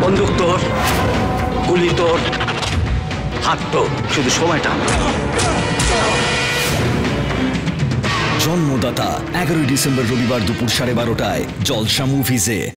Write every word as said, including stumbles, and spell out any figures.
বন্দুক তোর, গুলি তোর, হাত তোর, শুধু সময়টা। জন্মদাতা এগারোই ডিসেম্বর রবিবার দুপুর সাড়ে বারোটায় জলসা মুভিজে।